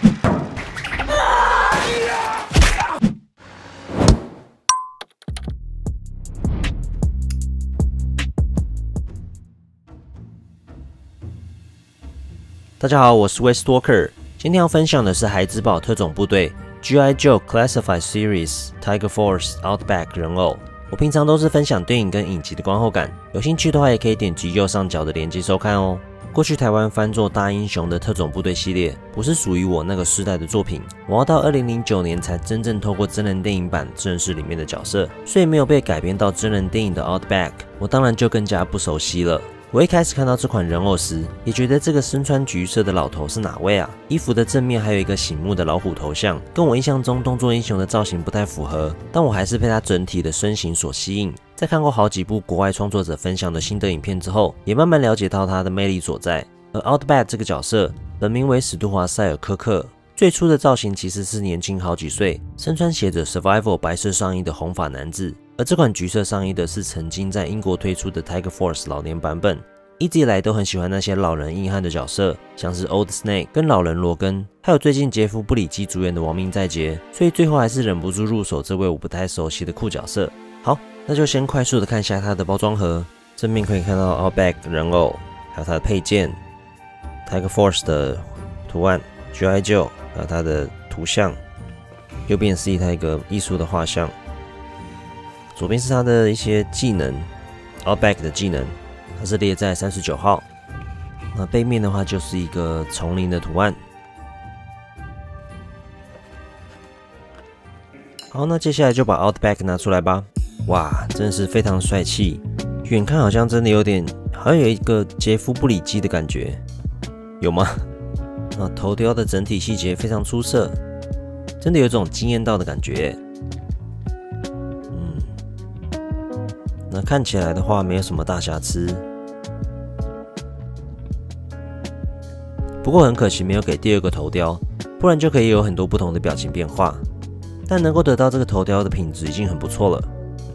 大家好，我是 Westwalker， 今天要分享的是孩之宝特种部队 G.I. Joe Classified Series Tiger Force Outback 人偶。我平常都是分享电影跟影集的观后感，有兴趣的话也可以点击右上角的链接收看哦。过去台湾翻作大英雄的特种部队系列不是属于我那个世代的作品，我要到2009年才真正透过真人电影版正视里面的角色，所以没有被改编到真人电影的 Outback， 我当然就更加不熟悉了。我一开始看到这款人偶时，也觉得这个身穿橘色的老头是哪位啊？衣服的正面还有一个醒目的老虎头像，跟我印象中动作英雄的造型不太符合，但我还是被他整体的身形所吸引。在看过好几部国外创作者分享的心得影片之后，也慢慢了解到他的魅力所在。而 Outback 这个角色，本名为史杜华·塞尔科克，最初的造型其实是年轻好几岁，身穿写着 Survival 白色上衣的红发男子。而这款橘色上衣的是曾经在英国推出的 Tiger Force 老年版本。一直以来都很喜欢那些老人硬汉的角色，像是 Old Snake 跟老人罗根，还有最近杰夫·布里基主演的亡命在劫，所以最后还是忍不住入手这位我不太熟悉的酷角色。好，那就先快速的看一下它的包装盒。正面可以看到 Outback 人偶，还有它的配件 ，Tiger Force 的图案 ，G.I. Joe， 还有它的图像。右边是一个艺术的画像，左边是它的一些技能 ，Outback 的技能。它是列在39号，那背面的话就是一个丛林的图案。好，那接下来就把 Outback 拿出来吧。哇，真的是非常帅气，远看好像真的有一个杰夫·布里基的感觉，有吗？那头雕的整体细节非常出色，真的有种惊艳到的感觉。那看起来的话没有什么大瑕疵。不过很可惜没有给第二个头雕，不然就可以有很多不同的表情变化。但能够得到这个头雕的品质已经很不错了。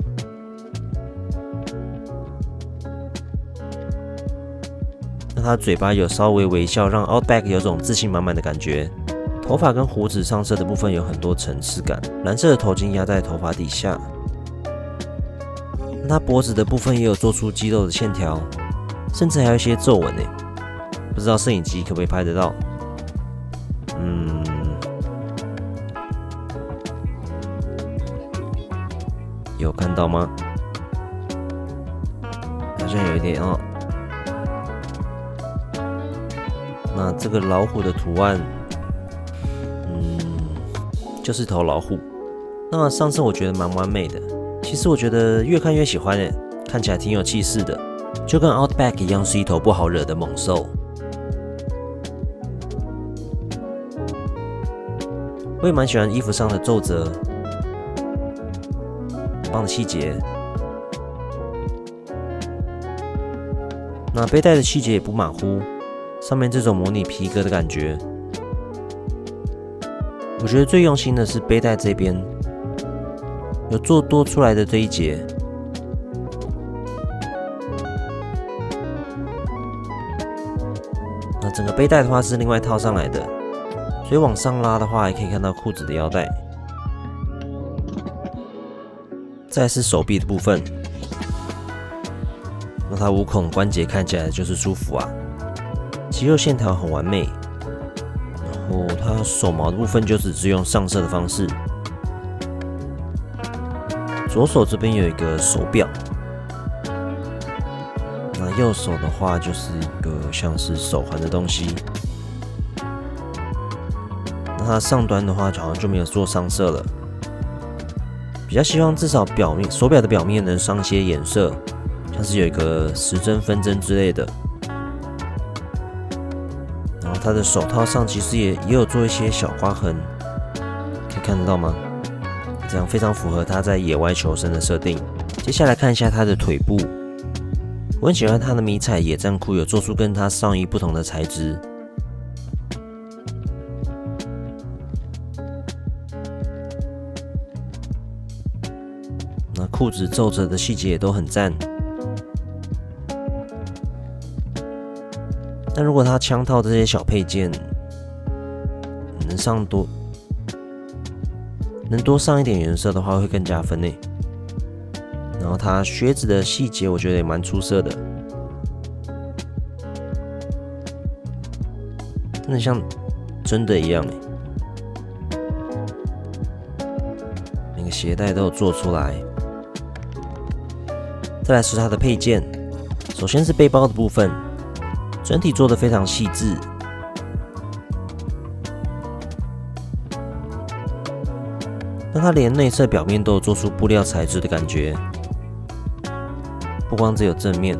那他嘴巴有稍微微笑，让 Outback 有种自信满满的感觉。头发跟胡子上色的部分有很多层次感，蓝色的头巾压在头发底下。那他脖子的部分也有做出肌肉的线条，甚至还有一些皱纹呢。不知道摄影机可不可以拍得到？有看到吗？好像有一点哦。那这个老虎的图案，就是头老虎。那上身我觉得蛮完美的。其实我觉得越看越喜欢耶，看起来挺有气势的，就跟 Outback 一样，是一头不好惹的猛兽。我也蛮喜欢衣服上的皱褶，很棒的细节。那背带的细节也不马虎，上面这种模拟皮革的感觉。我觉得最用心的是背带这边，有做多出来的这一节。那整个背带的话是另外套上来的。所以往上拉的话，也可以看到裤子的腰带。再来是手臂的部分，那它无孔关节看起来就是舒服啊，肌肉线条很完美。然后它手毛的部分就只是用上色的方式。左手这边有一个手表，那右手的话就是一个像是手环的东西。那它上端的话，好像就没有做上色了。比较希望至少手表的表面能上些颜色，像是有一个时针、分针之类的。然后它的手套上其实也有做一些小刮痕，可以看得到吗？这样非常符合它在野外求生的设定。接下来看一下它的腿部，我很喜欢它的迷彩野战裤，有做出跟它上衣不同的材质。那裤子皱褶的细节也都很赞。但如果它枪套这些小配件， 能多上一点颜色的话会更加分呢。然后它靴子的细节我觉得也蛮出色的，真的像真的一样哎，每个鞋带都有做出来。再来是它的配件，首先是背包的部分，整体做得非常细致。但它连内侧表面都有做出布料材质的感觉，不光只有正面。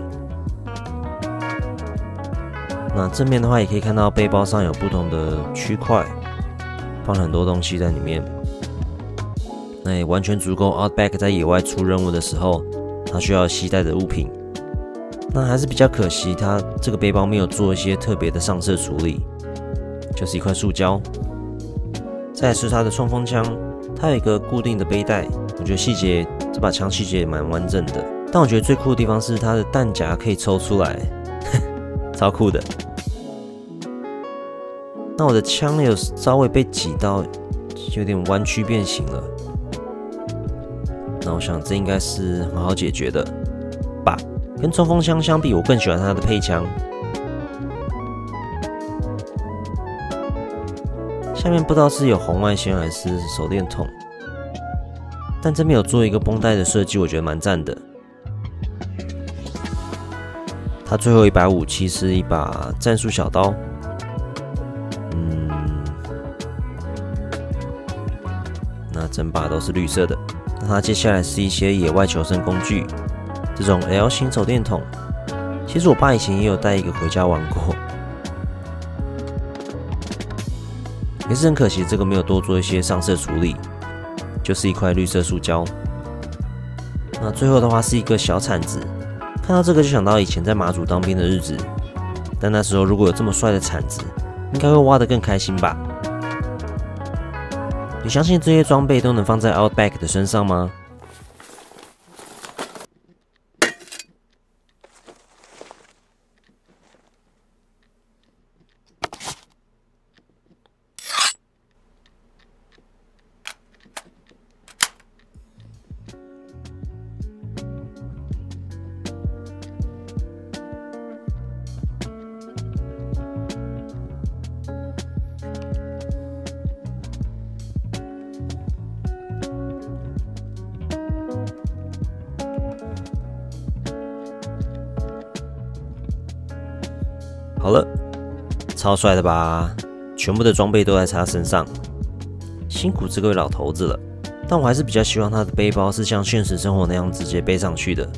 那正面的话，也可以看到背包上有不同的区块，放了很多东西在里面。那也完全足够 Outback 在野外出任务的时候，它需要携带的物品。那还是比较可惜，它这个背包没有做一些特别的上色处理，就是一块塑胶。再来是它的冲锋枪。它有一个固定的背带，我觉得这把枪细节也蛮完整的。但我觉得最酷的地方是它的弹夹可以抽出来，超酷的。那我的枪有稍微被挤到，有点弯曲变形了。那我想这应该是很好解决的吧。跟冲锋枪相比，我更喜欢它的配枪。下面不知道是有红外线还是手电筒，但这边有做一个绷带的设计，我觉得蛮赞的。它最后一把武器是一把战术小刀，那整把都是绿色的。那它接下来是一些野外求生工具，这种 L 型手电筒，其实我爸以前也有带一个回家玩过。也是很可惜，这个没有多做一些上色处理，就是一块绿色塑胶。那最后的话是一个小铲子，看到这个就想到以前在马祖当兵的日子，但那时候如果有这么帅的铲子，应该会挖得更开心吧？你相信这些装备都能放在 Outback 的身上吗？好了，超帅的吧？全部的装备都在他身上，辛苦这位老头子了。但我还是比较希望他的背包是像现实生活那样直接背上去的，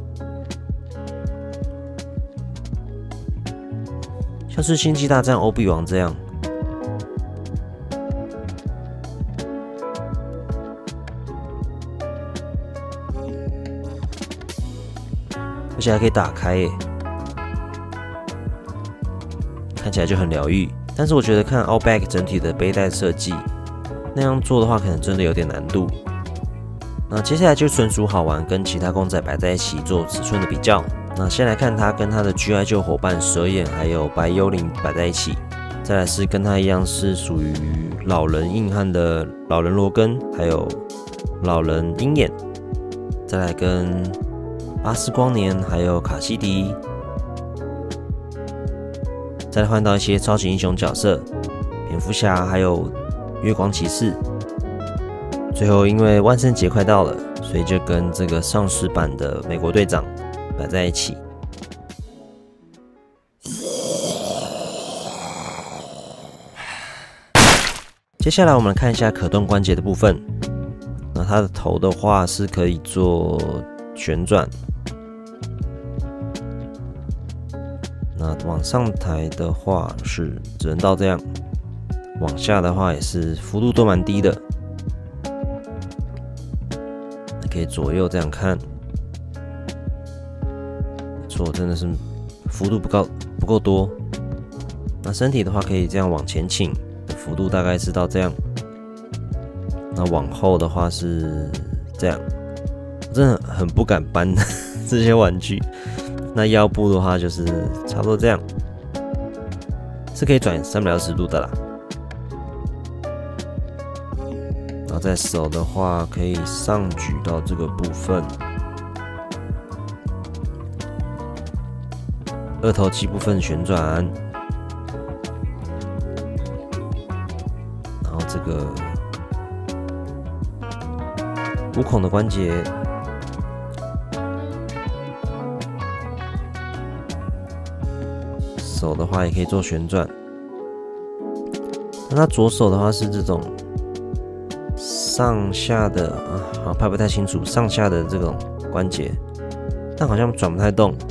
像是星际大战欧比王这样。而且还可以打开耶，看起来就很疗愈。但是我觉得看 Outback 整体的背带设计，那样做的话可能真的有点难度。那接下来就纯属好玩，跟其他公仔摆在一起做尺寸的比较。那先来看它跟它的 G.I. Joe 伙伴蛇眼还有白幽灵摆在一起，再来是跟它一样是属于老人硬汉的老人罗根，还有老人鹰眼，再来跟巴斯光年还有卡西迪，再来换到一些超级英雄角色，蝙蝠侠还有月光骑士。最后因为万圣节快到了，所以就跟这个上市版的美国队长摆在一起。接下来我们看一下可动关节的部分。那它的头的话是可以做旋转，那往上抬的话是只能到这样，往下的话也是幅度都蛮低的，可以左右这样看。没错，真的是幅度不够多。那身体的话可以这样往前倾，幅度大概是到这样。那往后的话是这样，我真的很不敢搬这些玩具。那腰部的话就是差不多这样，是可以转360度的啦。 在手的话，可以上举到这个部分。二头肌部分旋转，然后这个五孔的关节，手的话也可以做旋转。那他左手的话是这种上下的好拍不太清楚，上下的这种关节，但好像转不太动。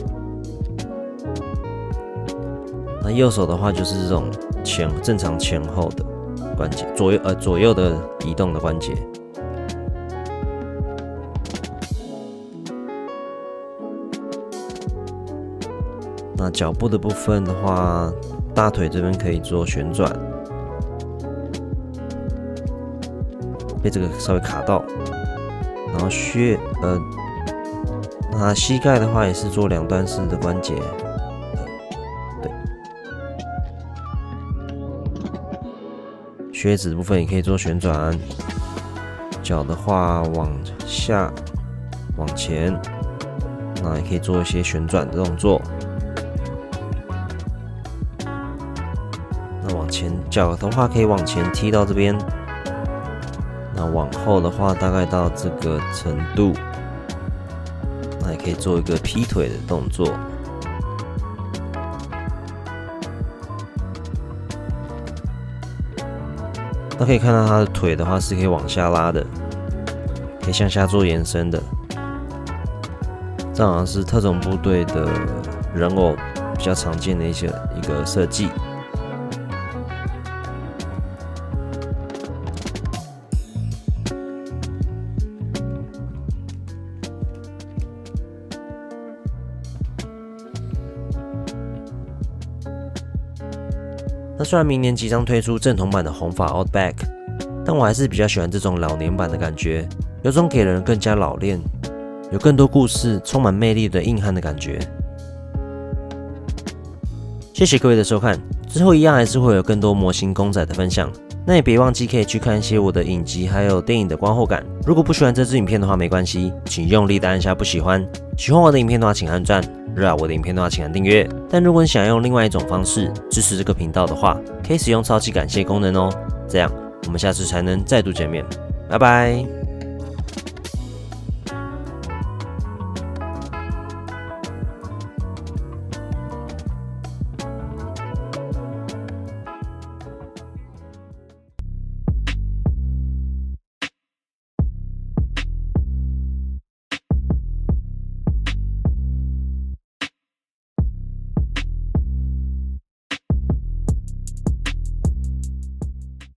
那右手的话就是这种正常前后的关节，左右的移动的关节。那脚部的部分的话，大腿这边可以做旋转，被这个稍微卡到，然后那膝盖的话也是做两段式的关节。靴子的部分也可以做旋转，脚的话往下、往前，那也可以做一些旋转的动作。那往前脚的话可以往前踢到这边，那往后的话大概到这个程度，那也可以做一个劈腿的动作。那可以看到他的腿的话是可以往下拉的，可以向下做延伸的。这好像是特种部队的人偶比较常见的一个设计。那虽然明年即将推出正统版的红发 Outback， 但我还是比较喜欢这种老年版的感觉，有种给人更加老练、有更多故事、充满魅力的硬汉的感觉。谢谢各位的收看，之后一样还是会有更多模型公仔的分享，那也别忘记可以去看一些我的影集还有电影的观后感。如果不喜欢这支影片的话没关系，请用力的按下不喜欢。喜欢我的影片的话请按赞，热爱我的影片的话请按订阅。但如果你想用另外一种方式支持这个频道的话，可以使用超级感谢功能哦，这样我们下次才能再度见面，拜拜。